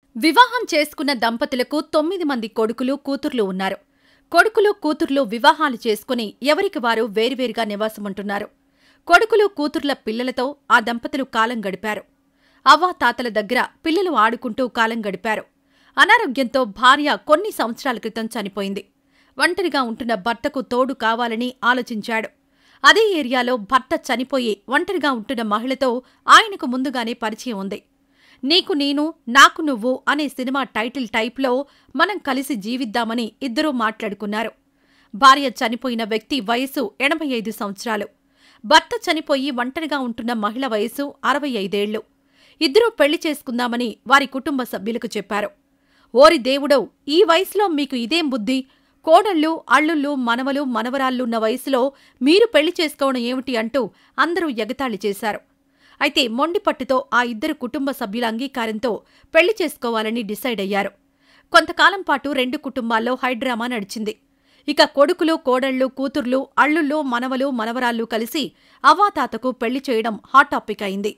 వివాహం చేసుకున్న దంపతులకు 9 మంది కొడుకులు, కూతుర్లు ఉన్నారు. కొడుకులు, కూతుర్లు వివాహాలు చేసుకుని ఎవరికి వారు వేర్వేరుగా నివాసముంటున్నారు. కొడుకులు, కూతుర్ల పిల్లలతో ఆ దంపతులు కాలం గడిపారు. అవ్వాతాతల దగ్గర పిల్లలు ఆడుకుంటూ కాలం గడిపారు. అనారోగ్యంతో భార్య కొన్ని సంవత్సరాల క్రితం చనిపోయింది. ఒంటరిగా ఉంటున్న భర్తకు తోడు కావాలని ఆలోచించాడు. అదే ఏరియాలో భర్త చనిపోయి ఒంటరిగా ఉంటున్న మహిళతో ఆయనకు ముందుగానే పరిచయం ఉంది. నీకు నేను, నాకు నువ్వు అనే సినిమా టైటిల్ టైప్లో మనం కలిసి జీవిద్దామని ఇద్దరూ మాట్లాడుకున్నారు. భార్య చనిపోయిన వ్యక్తి వయసు 85 సంవత్సరాలు. భర్త చనిపోయి ఒంటరిగా ఉంటున్న మహిళ వయసు 65 ఏళ్లు. ఇద్దరూ పెళ్లి చేసుకుందామని వారి కుటుంబ సభ్యులకు చెప్పారు. ఓరి దేవుడో, ఈ వయసులో మీకు ఇదేం బుద్ధి? కోడళ్ళు, అల్లుళ్ళు, మనవలు, మనవరాళ్లున్న వయసులో మీరు పెళ్లి చేసుకోవడం ఏమిటి అంటూ అందరూ ఎగతాళి చేశారు. అయితే మొండిపట్టుతో ఆ ఇద్దరు కుటుంబ సభ్యుల అంగీకారంతో పెళ్లి చేసుకోవాలని డిసైడ్ అయ్యారు. కొంతకాలం పాటు రెండు కుటుంబాల్లో హైడ్రామా నడిచింది. ఇక కొడుకులు, కోడళ్లు, కూతుర్లు, అల్లుళ్ళు, మనవలు, మనవరాళ్లు కలిసి అవ్వాతాతకు పెళ్లి చేయడం హాట్ టాపిక్ అయింది.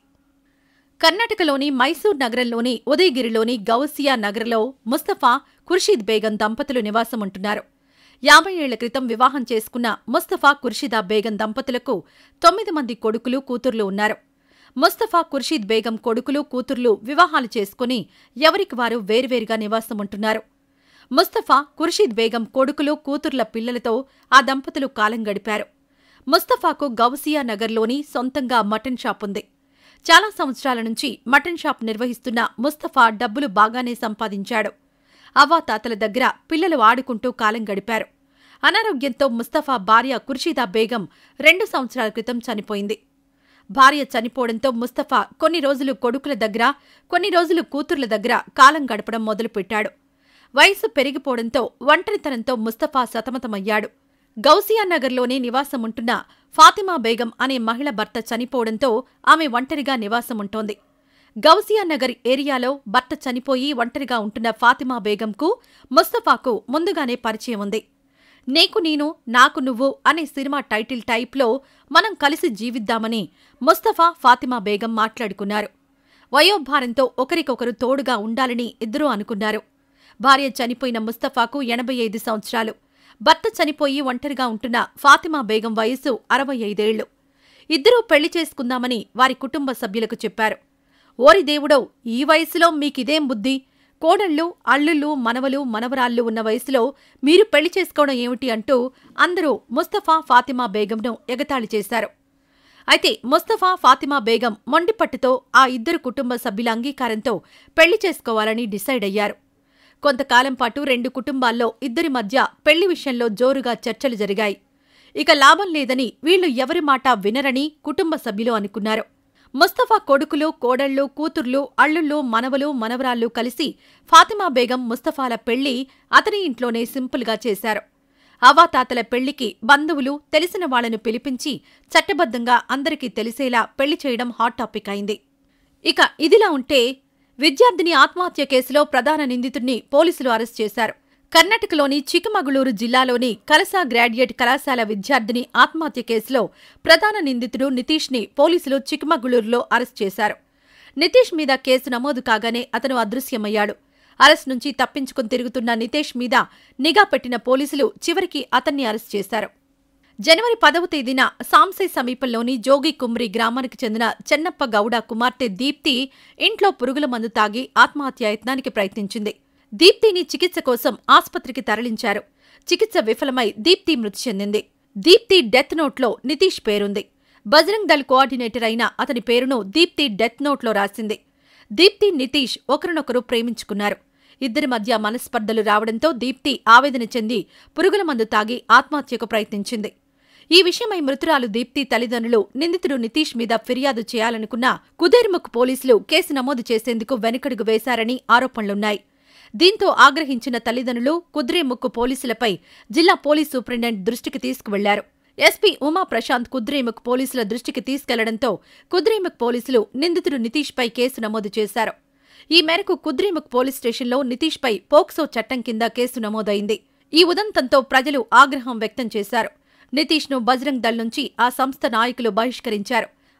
కర్ణాటకలోని మైసూర్ నగరంలోని ఉదయగిరిలోని గౌసియా నగర్లో ముస్తఫా, ఖుర్షీద్ బేగం దంపతులు నివాసముంటున్నారు. 50 ఏళ్ల క్రితం వివాహం చేసుకున్న ముస్తఫా, ఖుర్షీదా బేగం దంపతులకు 9 మంది కొడుకులు, కూతుర్లు ఉన్నారు. ముస్తఫా, ఖుర్షీద్ బేగం కొడుకులు, కూతుర్లు వివాహాలు చేసుకుని ఎవరికి వారు వేర్వేరుగా నివాసముంటున్నారు. ముస్తఫా, ఖుర్షీద్ బేగం కొడుకులు, కూతుర్ల పిల్లలతో ఆ దంపతులు కాలం గడిపారు. ముస్తఫాకు గౌసియా నగర్లోని సొంతంగా మటన్ షాప్ ఉంది. చాలా సంవత్సరాల నుంచి మటన్ షాప్ నిర్వహిస్తున్న ముస్తఫా డబ్బులు బాగానే సంపాదించాడు. అవ్వాతాతల దగ్గర పిల్లలు ఆడుకుంటూ కాలం గడిపారు. అనారోగ్యంతో ముస్తఫా భార్య ఖుర్షీదా బేగం 2 సంవత్సరాల క్రితం చనిపోయింది. భార్య చనిపోవడంతో ముస్తఫా కొన్ని రోజులు కొడుకుల దగ్గర, కొన్ని రోజులు కూతుర్ల దగ్గర కాలం గడపడం మొదలుపెట్టాడు. వయసు పెరిగిపోవడంతో ఒంటరితనంతో ముస్తఫా సతమతమయ్యాడు. గౌసియా నగర్లోనే నివాసముంటున్న ఫాతిమా బేగం అనే మహిళ భర్త చనిపోవడంతో ఆమె ఒంటరిగా నివాసముంటోంది. గౌసియా నగర్ ఏరియాలో భర్త చనిపోయి ఒంటరిగా ఉంటున్న ఫాతిమా బేగంకు ముస్తఫాకు ముందుగానే పరిచయం ఉంది. నీకు నేను, నాకు నువ్వు అనే సినిమా టైటిల్ టైప్లో మనం కలిసి జీవిద్దామని ముస్తఫా, ఫాతిమా బేగం మాట్లాడుకున్నారు. వయోభారంతో ఒకరికొకరు తోడుగా ఉండాలని ఇద్దరూ అనుకున్నారు. భార్య చనిపోయిన ముస్తఫాకు 85 సంవత్సరాలు. భర్త చనిపోయి ఒంటరిగా ఉంటున్న ఫాతిమా బేగం వయసు 65 ఏళ్లు. ఇద్దరూ పెళ్లి చేసుకుందామని వారి కుటుంబ సభ్యులకు చెప్పారు. ఓరి దేవుడో, ఈ వయసులో మీకిదేం బుద్ధి? కోడళ్ళు, అల్లుళ్ళు, మనవలు, మనవరాళ్లు ఉన్న వయసులో మీరు పెళ్లి చేసుకోవడం ఏమిటి అంటూ అందరూ ముస్తఫా, ఫాతిమా బేగంను ఎగతాళి చేశారు. అయితే ముస్తఫా, ఫాతిమా బేగం మొండిపట్టుతో ఆ ఇద్దరు కుటుంబ సభ్యుల అంగీకారంతో పెళ్లి చేసుకోవాలని డిసైడ్ అయ్యారు. కొంతకాలం పాటు రెండు కుటుంబాల్లో ఇద్దరి మధ్య పెళ్లి విషయంలో జోరుగా చర్చలు జరిగాయి. ఇక లాభం లేదని వీళ్లు ఎవరి మాట వినరని కుటుంబ సభ్యులు అనుకున్నారు. ముస్తఫా కొడుకులు, కోడళ్లు, కూతుర్లు, అల్లుళ్ళు, మనవలు, మనవరాళ్లు కలిసి ఫాతిమా బేగం, ముస్తఫాల పెళ్లి అతని ఇంట్లోనే సింపుల్గా చేశారు. అవ్వాతాతల పెళ్లికి బంధువులు, తెలిసిన వాళ్లను పిలిపించి చట్టబద్ధంగా అందరికీ తెలిసేలా పెళ్లి చేయడం హాట్ టాపిక్ అయింది. ఇక ఇదిలా ఉంటే విద్యార్థిని ఆత్మహత్య కేసులో ప్రధాన నిందితుడిని పోలీసులు అరెస్ట్ చేశారు. కర్ణాటకలోని చిక్కమగళూరు జిల్లాలోని కలసా గ్రాడ్యుయేట్ కళాశాల విద్యార్థిని ఆత్మహత్య కేసులో ప్రధాన నిందితుడు నితీష్ని పోలీసులు చిక్కమగళూరులో అరెస్ట్ చేశారు. నితీష్ మీద కేసు నమోదు కాగానే అతను అదృశ్యమయ్యాడు. అరెస్ట్ నుంచి తప్పించుకుని తిరుగుతున్న నితీష్ మీద నిఘా పెట్టిన పోలీసులు చివరికి అతన్ని అరెస్ట్ చేశారు. జనవరి 10వ తేదీన సాంసై సమీపంలోని జోగి కుమ్రి గ్రామానికి చెందిన చెన్నప్ప గౌడ కుమార్తె దీప్తి ఇంట్లో పురుగుల మందు తాగి ఆత్మహత్యాయత్నానికి ప్రయత్నించింది. దీప్తిని చికిత్స కోసం ఆస్పత్రికి తరలించారు. చికిత్స విఫలమై దీప్తి మృతి చెందింది. దీప్తి డెత్ నోట్లో నితీష్ పేరుంది. బజరంగ్ దళ్ కోఆర్డినేటర్ అయిన అతని పేరును దీప్తి డెత్ నోట్లో రాసింది. దీప్తి, నితీష్ ఒకరినొకరు ప్రేమించుకున్నారు. ఇద్దరి మధ్య మనస్పర్ధలు రావడంతో దీప్తి ఆవేదన చెంది పురుగుల మందు తాగి ఆత్మహత్యకు ప్రయత్నించింది. ఈ విషయమై మృతురాలు దీప్తి తల్లిదండ్రులు నిందితుడు నితీష్ మీద ఫిర్యాదు చేయాలనుకున్న కుదేర్ముఖ్ పోలీసులు కేసు నమోదు చేసేందుకు వెనుకడుగు వేశారని ఆరోపణలున్నాయి. దీంతో ఆగ్రహించిన తల్లిదండ్రులు కుద్రేముఖ్ పోలీసులపై జిల్లా పోలీస్ సూపరింటెండెంట్ దృష్టికి తీసుకువెళ్లారు. ఎస్పీ ఉమా ప్రశాంత్ కుద్రేముఖ్ పోలీసుల దృష్టికి తీసుకెళ్లడంతో కుద్రేముఖ్ పోలీసులు నిందితుడు నితీష్పై కేసు నమోదు చేశారు. ఈ మేరకు కుద్రేముఖ్ పోలీస్ స్టేషన్లో నితీష్పై పోక్సో చట్టం కింద కేసు నమోదైంది. ఈ ఉదంతంతో ప్రజలు ఆగ్రహం వ్యక్తం చేశారు. నితీష్ను బజరంగ్ దళ్ నుంచి ఆ సంస్థ నాయకులు బహిష్కరించారు.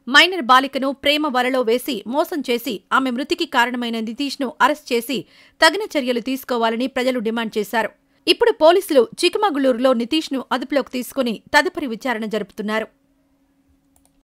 మైనర్ బాలికను ప్రేమ వలలో వేసి మోసం చేసి ఆమె మృతికి కారణమైన నితీష్ను అరెస్ట్ చేసి తగిన చర్యలు తీసుకోవాలని ప్రజలు డిమాండ్ చేశారు. ఇప్పుడు పోలీసులు చిక్కమగళూరులో నితీష్ను అదుపులోకి తీసుకుని తదుపరి విచారణ జరుపుతున్నారు.